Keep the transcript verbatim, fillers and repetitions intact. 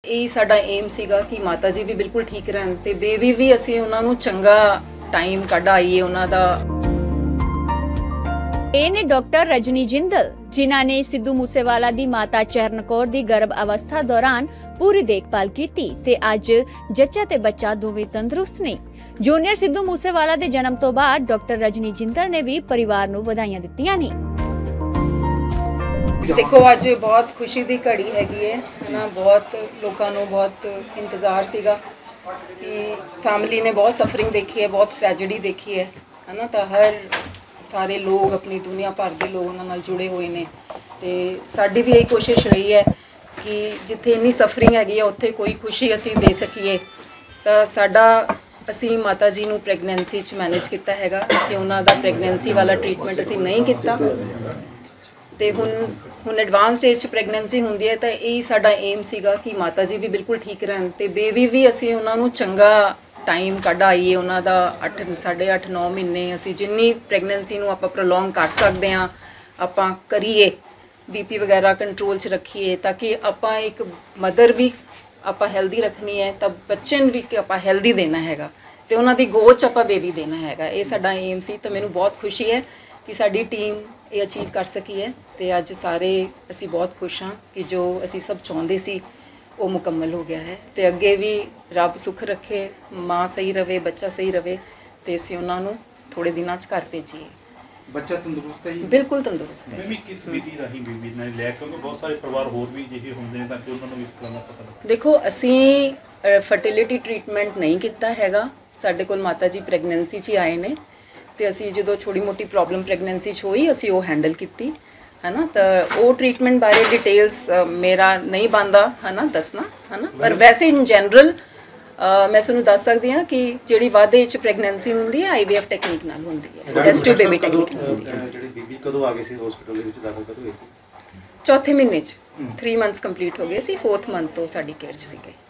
यही साडा एम सीगा कि माता जी भी बिल्कुल ठीक रहन ते बेबी भी असीं उन्हां नूं चंगा टाइम कढ आईए उन्हां दा। ਇਹ ਨੇ ਡਾਕਟਰ ਰਜਨੀ ਜਿੰਦਲ ਜਿਨ੍ਹਾਂ ਨੇ ਸਿੱਧੂ ਮੂਸੇਵਾਲਾ ਦੀ ਮਾਤਾ ਚਰਨ ਕੌਰ ਦੀ ਗਰਭ ਅਵਸਥਾ ਦੌਰਾਨ ਪੂਰੀ ਦੇਖਭਾਲ ਕੀਤੀ ਤੇ ਅੱਜ ਜੱਚਾ ਤੇ ਬੱਚਾ ਦੋਵੇਂ ਤੰਦਰੁਸਤ ਨੇ। ਜੂਨੀਅਰ ਸਿੱਧੂ ਮੂਸੇਵਾਲਾ ਦੇ ਜਨਮ ਤੋਂ ਬਾਅਦ ਡਾਕਟਰ ਰਜਨੀ ਜਿੰਦਲ ਨੇ ਵੀ ਪਰਿਵਾਰ ਨੂੰ ਵਧਾਈਆਂ ਦਿੱਤੀਆਂ ਨੇ। देखो अज बहुत खुशी की घड़ी हैगी है ना, बहुत लोगों को बहुत इंतज़ार सीगा कि फैमिली ने बहुत सफरिंग देखी है, बहुत ट्रैजेडी देखी है है ना, तो हर सारे लोग अपनी दुनिया भर के लोग उन्होंने नाल जुड़े हुए हैं तो साड़ी भी यही कोशिश रही है कि जिथे इन्नी सफरिंग हैगी है उत्थे कोई खुशी असी दे सकीए। तो साडा असी माता जी नूं प्रैगनेंसी च मैनेज किया हैगा, असी उन्हां दा प्रैगनेंसी वाला ट्रीटमेंट असी नहीं किया तो हुण हुण एडवांस स्टेज च प्रैगनेंसी हुंदी है तो यही साडा एम सीगा कि माता जी भी बिल्कुल ठीक रहन ते बेबी भी असी उन्हां नूं चंगा टाइम कढ आईए उन्हां दा अठ साढ़े अठ नौ महीने असी जिन्नी प्रैगनेंसी नूं आपां प्रोलोंग कर सकते हाँ आपां करिए, बीपी वगैरह कंट्रोल च रखिए ताकि आपां एक मदर भी आपां हैल्दी रखनी है तो बच्चे भी आपां हैल्दी देना हैगा तो उन्हां दी गोद च आपां बेबी देना हैगा। ये साडा एम सी तो मैनूं बहुत खुशी है कि साडी टीम ये अचीव कर सकी है तो अज सारे असी बहुत खुश हाँ कि जो असी सब चाहते सी वो मुकम्मल हो गया है तो अगे भी रब सुख रखे, माँ सही रहे, बच्चा सही रहे तो असी उन्होंने थोड़े दिनों घर भेजीए। बच्चा तंदुरुस्त है? बिल्कुल तंदुरुस्त है। किस विधि राही बेबी ने लिया क्योंकि बहुत सारे परिवार होर भी अजिहे हुंदे ने ताकि उन्हां नूं इस तरह दा पता लगे। देखो असी फर्टिलिटी ट्रीटमेंट नहीं किया हैगा, साडे कोल माता जी प्रैगनेंसी च आए ने तो असी जो छोटी मोटी प्रॉब्लम प्रैगनेंसी च हुई असी वो हैंडल की है ना, तो वो ट्रीटमेंट बारे डिटेल्स मेरा नहीं बनता है ना दसना है ना, पर वैसे इन जनरल मैं तुहानूं दस सकती हाँ कि जिहड़ी वाधे च प्रैगनेंसी हुंदी है आई वी एफ टैक्नीक नाल हुंदी है, टेस्ट ट्यूब बेबी टैक्नीक नाल हुंदी है। जिहड़ी बेबी कदों आ गई सी हॉस्पिटल दे विच दाखल कदों होई सी? चौथे महीने च थ्री मंथ्स कंप्लीट हो गए सी, फोर्थ मंथ तो साडी केयर च सीगे।